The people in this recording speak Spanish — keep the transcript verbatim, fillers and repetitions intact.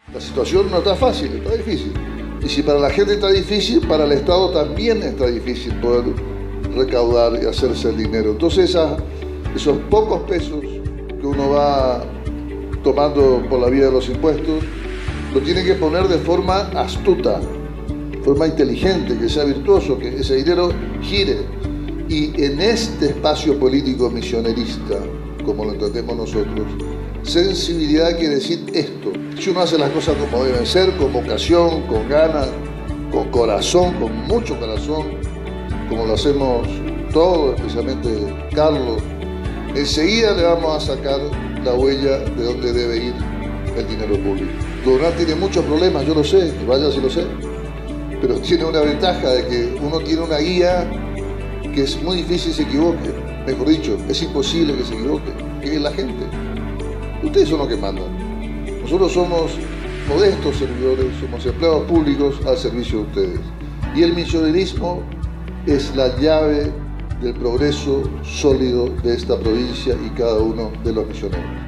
La situación no está fácil, está difícil. Y si para la gente está difícil, para el Estado también está difícil poder recaudar y hacerse el dinero. Entonces esa, esos pocos pesos que uno va tomando por la vía de los impuestos, lo tiene que poner de forma astuta, de forma inteligente, que sea virtuoso, que ese dinero gire. Y en este espacio político misionerista, como lo entendemos nosotros, sensibilidad quiere decir esto. Si uno hace las cosas como deben ser, con vocación, con ganas, con corazón, con mucho corazón, como lo hacemos todos, especialmente Carlos, enseguida le vamos a sacar la huella de dónde debe ir el dinero público. Gobernar tiene muchos problemas, yo lo sé, vaya si lo sé, pero tiene una ventaja de que uno tiene una guía que es muy difícil que se equivoque, mejor dicho, es imposible que se equivoque, que es la gente. Ustedes son los que mandan. Nosotros somos modestos servidores, somos empleados públicos al servicio de ustedes. Y el misionerismo es la llave del progreso sólido de esta provincia y cada uno de los misioneros.